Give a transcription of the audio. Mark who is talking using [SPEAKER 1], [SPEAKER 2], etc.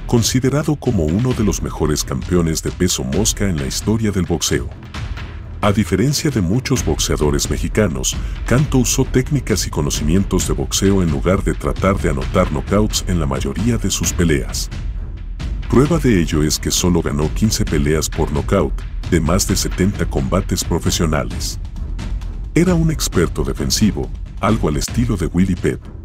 [SPEAKER 1] considerado como uno de los mejores campeones de peso mosca en la historia del boxeo. A diferencia de muchos boxeadores mexicanos, Canto usó técnicas y conocimientos de boxeo en lugar de tratar de anotar knockouts en la mayoría de sus peleas. Prueba de ello es que solo ganó 15 peleas por nocaut, de más de 70 combates profesionales. Era un experto defensivo, algo al estilo de Willie Pep.